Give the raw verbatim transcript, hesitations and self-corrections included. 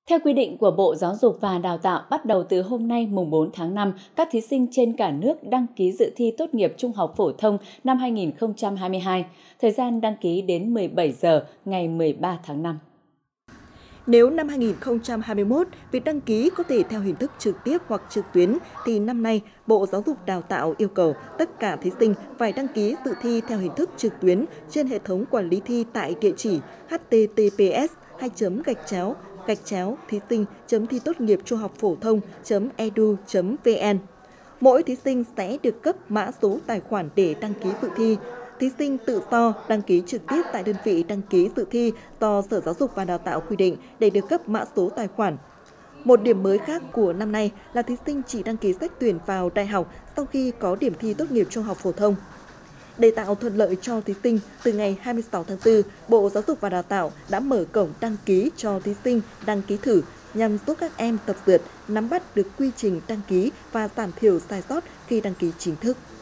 Theo quy định của Bộ Giáo dục và Đào tạo, bắt đầu từ hôm nay mùng bốn tháng năm, các thí sinh trên cả nước đăng ký dự thi tốt nghiệp trung học phổ thông năm hai nghìn không trăm hai mươi hai. Thời gian đăng ký đến mười bảy giờ ngày mười ba tháng năm. Nếu năm hai nghìn không trăm hai mươi mốt, việc đăng ký có thể theo hình thức trực tiếp hoặc trực tuyến, thì năm nay, Bộ Giáo dục Đào tạo yêu cầu tất cả thí sinh phải đăng ký dự thi theo hình thức trực tuyến trên hệ thống quản lý thi tại địa chỉ h t t p s hai gạch chéo gạch chéo thí sinh chấm thi tốt nghiệp trung học phổ thông chấm e d u chấm v n. Mỗi thí sinh sẽ được cấp mã số tài khoản để đăng ký dự thi. Thí sinh tự do đăng ký trực tiếp tại đơn vị đăng ký dự thi do Sở Giáo dục và Đào tạo quy định để được cấp mã số tài khoản. Một điểm mới khác của năm nay là thí sinh chỉ đăng ký xét tuyển vào đại học sau khi có điểm thi tốt nghiệp trung học phổ thông. Để tạo thuận lợi cho thí sinh, từ ngày hai mươi sáu tháng tư, Bộ Giáo dục và Đào tạo đã mở cổng đăng ký cho thí sinh đăng ký thử nhằm giúp các em tập dượt, nắm bắt được quy trình đăng ký và giảm thiểu sai sót khi đăng ký chính thức.